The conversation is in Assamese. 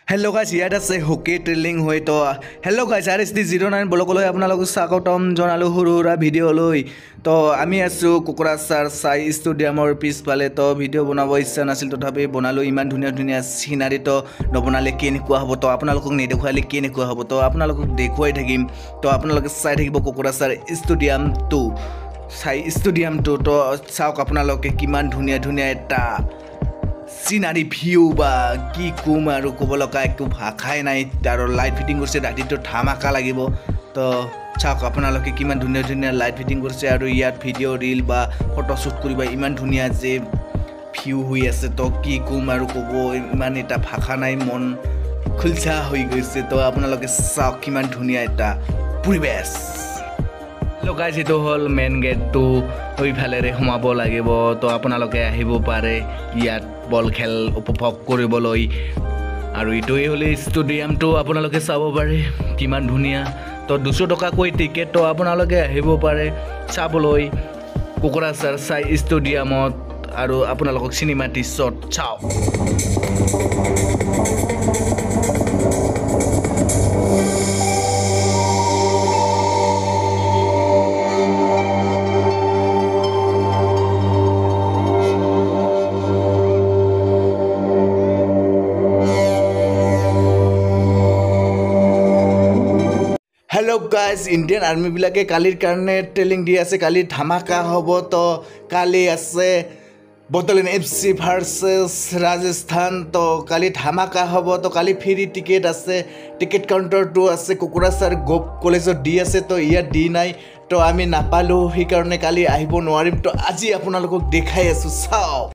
Hello guys, here is a hockey drilling hoy to hello guys, here is the 09 bolokolo আপোনালোক স্বাগতম জনালো হুৰুৰা ভিডিও লৈ তো আমি আছো কুকুৰাছাৰ সাই ষ্টেডিয়ামৰ পিছফালে তো ভিডিও বনাব ইচ্ছা নাছিল তথাপি বনালো ইমান ধুনীয়া ধুনীয়া সিনাৰি তো নবনালে কেনেকুৱা হ'ব তো আপোনালোকক নেদেখুৱালে কেনেকুৱা হ'ব তো আপোনালোকক দেখুৱাই থাকিম তো আপোনালোকে চাই থাকিব কুকুৰাছাৰ ষ্টেডিয়াম 2 সাই ষ্টেডিয়াম 2 তো চাওক আপোনালোকে কিমান ধুনীয়া ধুনীয়া এটা সিনারি ভিউ বা কি কুম আৰু কবলকা একটু ভাষাই নাই আৰু লাইট ফিটিং কৰিছে ৰাতিটো ধামাকা লাগিব তো চাওক আপোনালোকে কিমান ধুনীয়া ধুনীয়া লাইট ফিটিং কৰিছে আৰু ইয়াত ভিডিও ৰিল বা ফটো শ্বুট কৰিব ইমান ধুনীয়া যে ভিউ হৈ আছে তো কি কুম আৰু কব ইমান এটা ভাষা নাই মন খুলছা হৈ গৈছে তো আপোনালোকে চাওক কিমান ধুনীয়া এটা পৰিবেশ লগাই যেটো হল মেন গেট টু ওই ফালেৰে সোমাব লাগিব তো আপোনালোকে আহিব পাৰে ইয়াত বল খেল উপভোগ কৰিবলৈ আৰু ইটোই হলে ষ্টেডিয়ামটো আপোনালোকে চাব পাৰে কিমান ধুনীয়া তো 200 টকাকৈ টিকেট তো আপোনালোকে আহিব পাৰে চাবলৈ কুকুৰাছাৰ সাই ষ্টেডিয়ামত আৰু আপোনালোকক সিনেমা টিশ্বট চাও Hello guys, Indian Army bilake kalir karne training di ase kali dhamaka hobo to kali ase Botolan FC versus Rajasthan to kali dhamaka hobo to kali free ticket ase ticket counter to ase Kukurasar Gop college di ase to iya di nai to ami napalu hi karone kali ahibo noarim to aji apunalokok dekhai asu sao